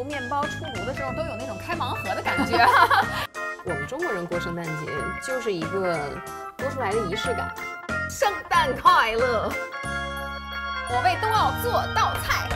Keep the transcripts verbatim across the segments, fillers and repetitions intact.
面包出炉的时候都有那种开盲盒的感觉。 我们中国人过圣诞节就是一个多出来的仪式感。 圣诞快乐！我为冬奥做道菜。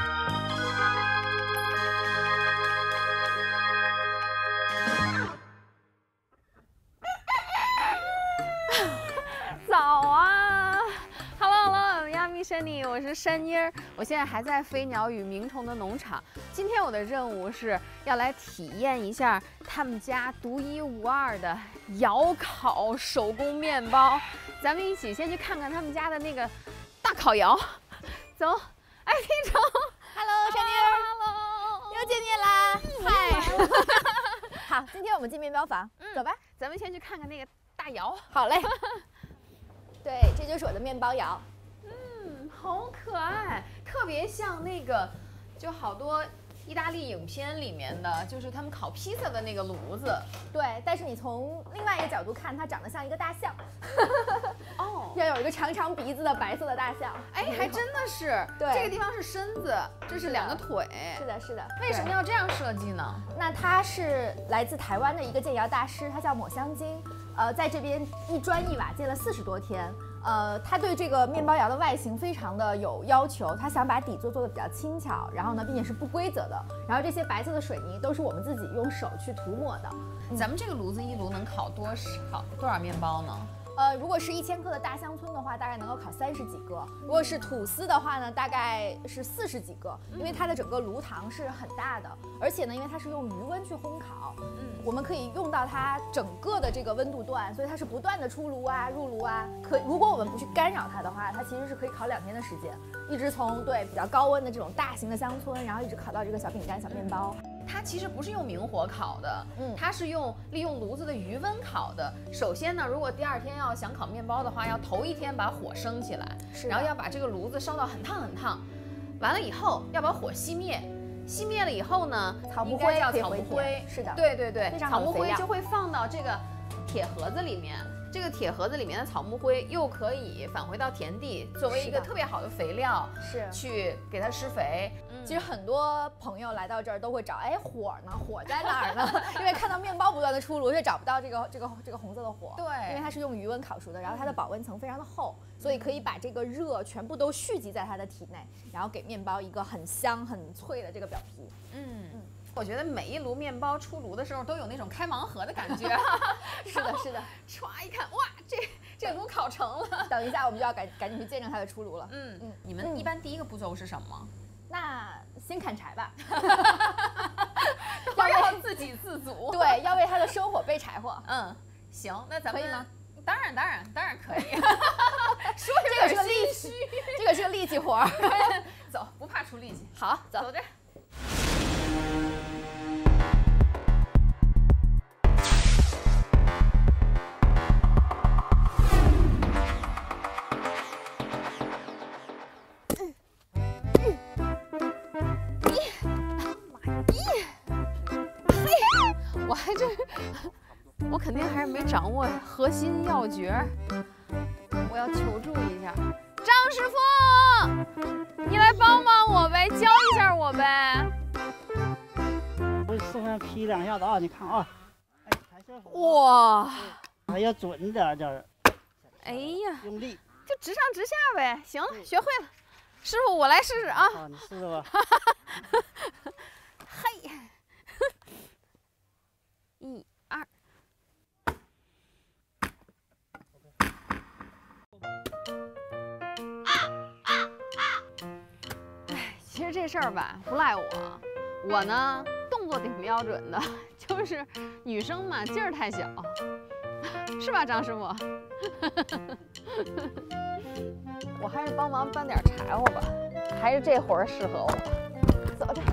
早啊 ！Hello Hello， 亚米山妮，我是山妮儿。我现在还在飞鸟与鸣虫的农场。今天我的任务是要来体验一下他们家独一无二的窑烤手工面包。咱们一起先去看看他们家的那个大烤窑。走，哎，品成 ，Hello， 山妮儿 ，Hello， 又见面啦！嗨，好，今天我们进面包房， 嗯、 走吧。 咱们先去看看那个大窑。 好嘞。对，这就是我的面包窑。 嗯，好可爱，特别像那个，就好多意大利影片里面的，就是他们烤披萨的那个炉子。 对，但是你从另外一个角度看，它长得像一个大象。 哦， 要有一个长长鼻子的白色的大象。 哎，还真的是。 对， 这个地方是身子，这是两个腿。 是的，是的。 为什么要这样设计呢？ 那他是来自台湾的一个建窑大师，他叫抹香鲸。呃，在这边一砖一瓦建了四十多天。呃，他对这个面包窑的外形非常的有要求，他想把底座做的比较轻巧，然后呢，并且是不规则的。然后这些白色的水泥都是我们自己用手去涂抹的。 嗯、咱们这个炉子一炉能烤多少多少面包呢？ 呃，如果是一千克的大乡村的话，大概能够烤三十几个；如果是吐司的话呢，大概是四十几个，因为它的整个炉膛是很大的，而且呢，因为它是用余温去烘烤，嗯，我们可以用到它整个的这个温度段，所以它是不断的出炉啊、入炉啊。可如果我们不去干扰它的话，它其实是可以烤两天的时间，一直从对比较高温的这种大型的乡村，然后一直烤到这个小饼干、小面包。 它其实不是用明火烤的，嗯，它是用利用炉子的余温烤的。首先呢，如果第二天要想烤面包的话，要头一天把火升起来，然后要把这个炉子烧到很烫很烫，完了以后要把火熄灭，熄灭了以后呢， 草木灰叫草木灰， 是的， 对对对， 非常草木灰就会放到这个铁盒子里面。这个铁盒子里面的草木灰又可以返回到田地，作为一个特别好的肥料， 是去给它施肥。 嗯、其实很多朋友来到这儿都会找，哎，火呢？火在哪儿呢？因为看到面包不断的出炉，却找不到这个这个这个红色的火。 对， 因为它是用余温烤熟的，然后它的保温层非常的厚，所以可以把这个热全部都蓄积在它的体内，然后给面包一个很香很脆的这个表皮。 嗯嗯。我觉得每一炉面包出炉的时候都有那种开盲盒的感觉。 是的，是的。 歘一看，哇，这这炉烤成了。 等一下，我们就要赶赶紧去见证它的出炉了。 嗯嗯。你们一般第一个步骤是什么？ 那先砍柴吧。 要要自给自足。 对，要为它的生火备柴火。 嗯，行，那咱们可以吗？ 当然，当然，当然可以。说这个是个力气，这个是个力气活儿。 走，不怕出力气。 好，走走着。我还真，我肯定还是没掌握核心要诀，我要求助一下张师傅，你来帮帮我呗，教一下我呗。 我手上劈两下子啊，你看啊，哎，抬下手， 哇， 还要准点点， 哎呀， 用力， 就直上直下呗。行了，学会了，师傅我来试试啊。 啊，你试试吧。 嘿。一二，哎，其实这事儿吧不赖我，我呢动作挺标准的，就是女生嘛劲儿太小，是吧，张师傅？我还是帮忙搬点柴火吧，还是这活儿适合我。走着。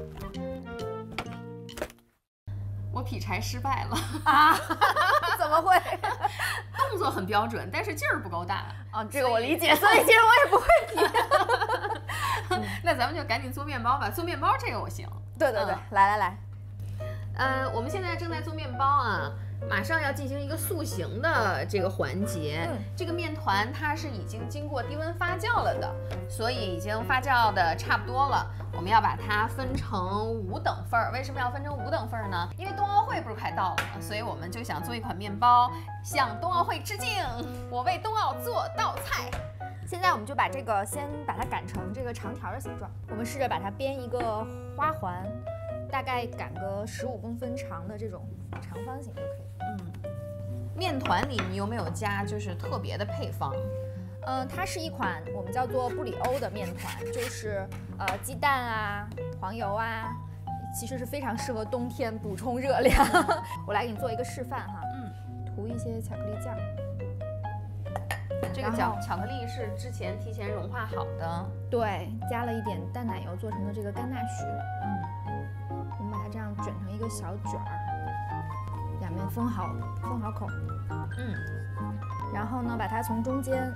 我劈柴失败了啊？怎么会？ 动作很标准，但是劲儿不够大啊。这个我理解，所以其实我也不会劈。那咱们就赶紧做面包吧，做面包这个我行。 对对对，嗯、来来来。 呃，我们现在正在做面包啊。 马上要进行一个塑形的这个环节。 嗯、 这个面团它是已经经过低温发酵了的，所以已经发酵的差不多了。我们要把它分成五等份儿。为什么要分成五等份儿呢？因为冬奥会不是快到了吗？所以我们就想做一款面包，向冬奥会致敬。我为冬奥做道菜。 现在我们就把这个先把它擀成这个长条的形状。我们试着把它编一个花环，大概擀个十五公分长的这种长方形就可以。 嗯，面团里你有没有加就是特别的配方？ 呃，它是一款我们叫做布里欧的面团，就是呃鸡蛋啊、黄油啊，其实是非常适合冬天补充热量。我来给你做一个示范哈，嗯，涂一些巧克力酱。 这个巧巧克力是之前提前融化好的， 对，加了一点淡奶油做成的这个甘纳许。嗯，我们把它这样卷成一个小卷儿，两面封好封好口。 嗯， 然后呢，把它从中间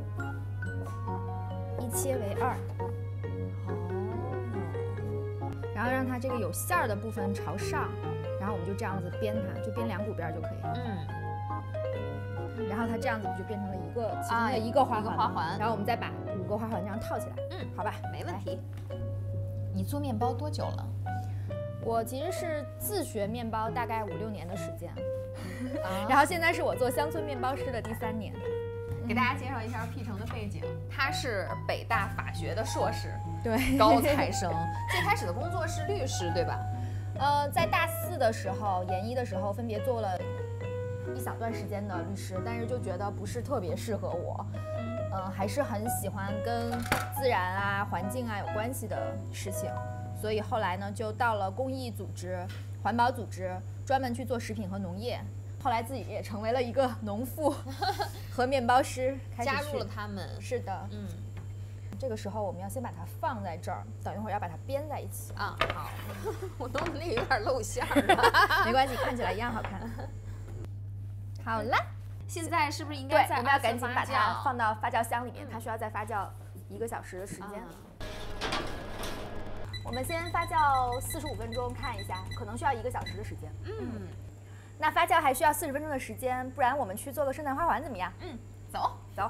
一切为二。哦。然后让它这个有馅儿的部分朝上，然后我们就这样子编它，就编两股边就可以。 嗯。 然后它这样子就变成了一个其中的一个花环， 花环。 然后我们再把五个花环这样套起来。 嗯， 好吧， 没问题。你做面包多久了？ 我其实是自学面包大概五六年的时间， 啊、 然后现在是我做乡村面包师的第三年。 给大家介绍一下 P 成的背景，他是北大法学的硕士， 对， 高材生。最开始的工作是律师，对吧？ 呃，在大四的时候、研一的时候，分别做了一小段时间的律师，但是就觉得不是特别适合我，嗯、呃，还是很喜欢跟自然啊、环境啊有关系的事情，所以后来呢，就到了公益组织、环保组织，专门去做食品和农业。后来自己也成为了一个农妇和面包师，开始加入了他们。 是的， 嗯。 这个时候我们要先把它放在这儿，等一会儿要把它编在一起。 啊，好。我弄的那个有点露馅儿了。 没关系，看起来一样好看。好了， 现在是不是应该对，我们要赶紧把它放到发酵箱里面，它需要再发酵一个小时的时间。啊、我们先发酵四十五分钟，看一下，可能需要一个小时的时间。 嗯。 那发酵还需要四十分钟的时间，不然我们去做个圣诞花环怎么样？ 嗯，走走。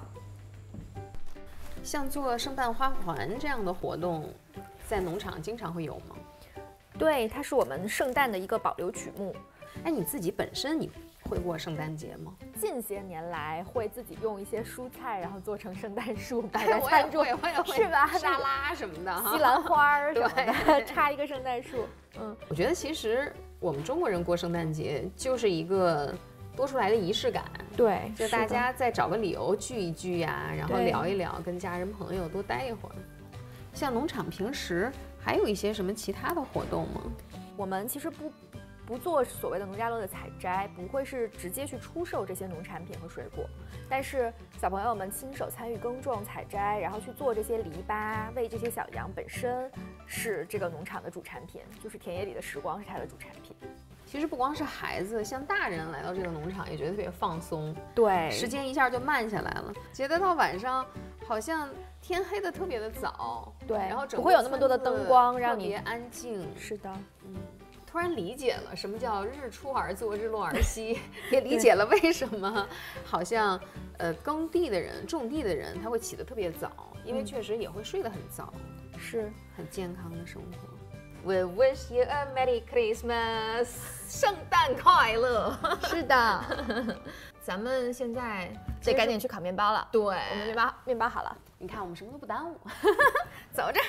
像做圣诞花环这样的活动，在农场经常会有吗？ 对，它是我们圣诞的一个保留曲目。 哎，你自己本身你会过圣诞节吗？ 近些年来会自己用一些蔬菜，然后做成圣诞树摆在餐桌， 我也会， 是吧？ 沙拉什么的， 西兰花什么的，插一个圣诞树。 嗯，我觉得其实我们中国人过圣诞节就是一个多出来的仪式感。 对， 就大家再找个理由聚一聚呀、啊，然后聊一聊，跟家人朋友多待一会儿。像农场平时还有一些什么其他的活动吗？ 我们其实不不做所谓的农家乐的采摘，不会是直接去出售这些农产品和水果，但是小朋友们亲手参与耕种、采摘，然后去做这些篱笆，喂这些小羊，本身是这个农场的主产品，就是田野里的时光是它的主产品。 其实不光是孩子，像大人来到这个农场也觉得特别放松， 对， 时间一下就慢下来了，觉得到晚上好像天黑的特别的早， 对， 然后不会有那么多的灯光让你特别安静。 是的， 嗯，突然理解了什么叫日出而作，日落而息，也理解了为什么好像呃耕地的人、种地的人他会起得特别早，因为确实也会睡得很早， 嗯、是很健康的生活。We wish you a Merry Christmas， 圣诞快乐。 是的， 咱们现在得赶紧去烤面包了。 对， 我们面包面包好了， 你看我们什么都不耽误，走着。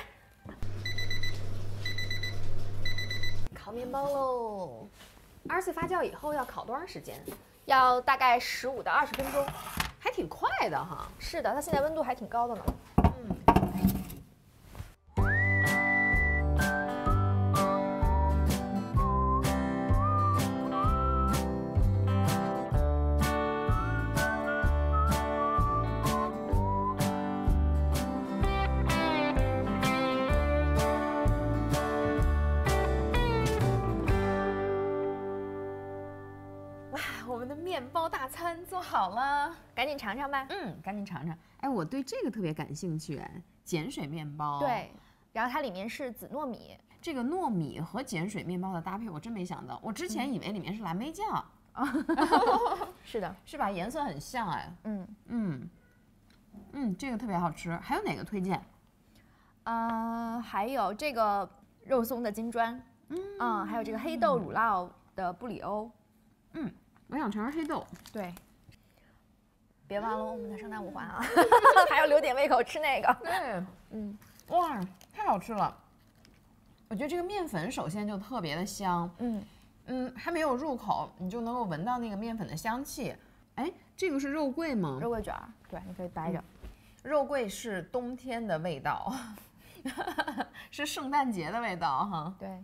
烤面包喽！二次发酵以后要烤多长时间？ 要大概十五到二十分钟， 还挺快的哈。 是的，它现在温度还挺高的呢。 嗯。我们的面包大餐做好了， 赶紧尝尝吧。 嗯，赶紧尝尝。哎，我对这个特别感兴趣，哎，碱水面包。 对，然后它里面是紫糯米。 这个糯米和碱水面包的搭配，我真没想到。我之前以为里面是蓝莓酱。 是的， 是吧？颜色很像哎。 嗯嗯嗯，这个特别好吃。还有哪个推荐？ 嗯、呃，还有这个肉松的金砖，嗯，嗯还有这个黑豆乳酪的布里欧。 嗯，我想尝尝黑豆。 对。别忘了我们的圣诞五环啊，还要留点胃口吃那个。 对，嗯，哇，太好吃了！我觉得这个面粉首先就特别的香， 嗯嗯，还没有入口，你就能够闻到那个面粉的香气。哎，这个是肉桂吗？ 肉桂卷儿，对，你可以掰着。 嗯、肉桂是冬天的味道，是圣诞节的味道哈。 对。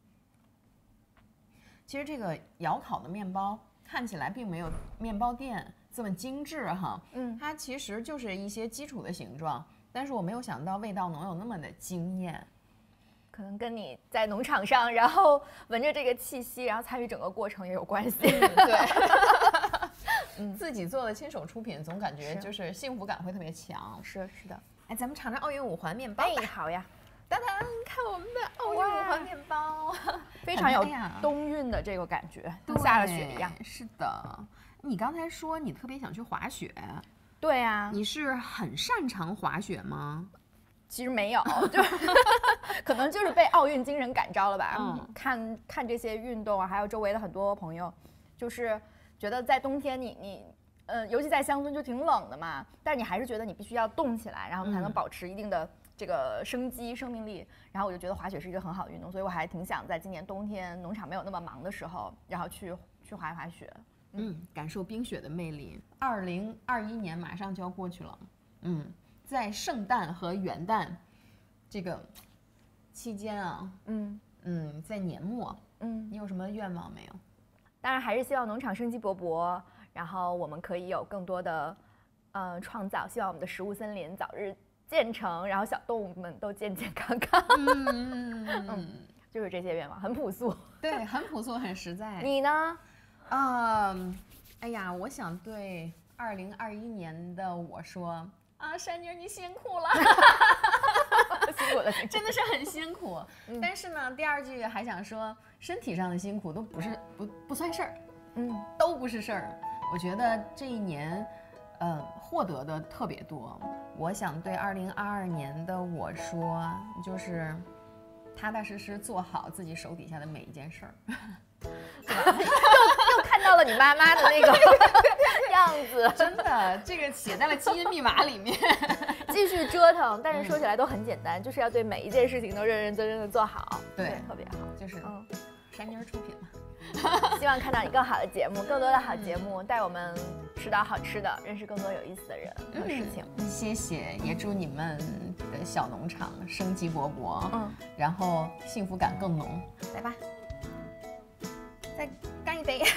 其实这个窑烤的面包看起来并没有面包店这么精致哈，嗯，它其实就是一些基础的形状，但是我没有想到味道能有那么的惊艳， 可能跟你在农场上，然后闻着这个气息，然后参与整个过程也有关系。 嗯、对，嗯，自己做的亲手出品，总感觉就是幸福感会特别强。 是是的， 哎，咱们尝尝奥运五环面包。 哎，好呀。 当当，看我们的奥运五环面包， 非常有冬运的这个感觉，跟下了雪一样。 是的。你刚才说你特别想去滑雪， 对呀、啊， 你是很擅长滑雪吗？ 其实没有，就可能就是被奥运精神感召了吧。 嗯， 看看这些运动啊，还有周围的很多朋友，就是觉得在冬天你你呃，尤其在乡村就挺冷的嘛，但是你还是觉得你必须要动起来，然后才能保持一定的这个生机、生命力。然后我就觉得滑雪是一个很好的运动，所以我还挺想在今年冬天农场没有那么忙的时候，然后去去滑一滑雪。 嗯，感受冰雪的魅力。二零二一年马上就要过去了，嗯，在圣诞和元旦这个期间啊，嗯嗯，在年末，嗯，你有什么愿望没有？ 当然还是希望农场生机勃勃，然后我们可以有更多的呃创造，希望我们的食物森林早日建成，然后小动物们都健健康康。嗯嗯嗯，就是这些愿望，很朴素。 对，很朴素，很实在。 你呢？ 啊、um, 哎呀，我想对二零二一年的我说啊，珊妮儿你辛苦了， 辛苦了， 真的是很辛苦。嗯、但是呢，第二句还想说，身体上的辛苦都不是不不算事儿，嗯，都不是事儿。我觉得这一年，呃，获得的特别多。我想对二零二二年的我说，就是踏踏实实做好自己手底下的每一件事儿。 又又看到了你妈妈的那个样子， 真的，这个写在了基因密码里面。 继续折腾，但是说起来都很简单，嗯、就是要对每一件事情都认认真真的做好， 对， 对特别好， 就是嗯，珊妮儿出品嘛。 希望看到你更好的节目，更多的好节目，带我们吃到好吃的，认识更多有意思的人和事情。 嗯、谢谢，也祝你们的小农场生机勃勃，嗯，然后幸福感更浓。来吧。再干一杯！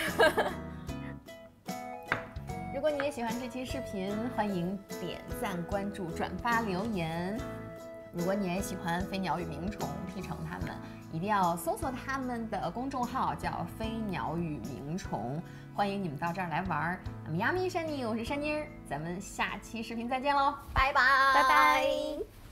如果你也喜欢这期视频，欢迎点赞、关注、转发、留言。如果你也喜欢飞鸟与鸣虫、P成他们，一定要搜索他们的公众号，叫飞鸟与鸣虫。欢迎你们到这儿来玩。那么，亚米珊妮，我是珊妮儿，咱们下期视频再见喽，拜拜， 拜拜。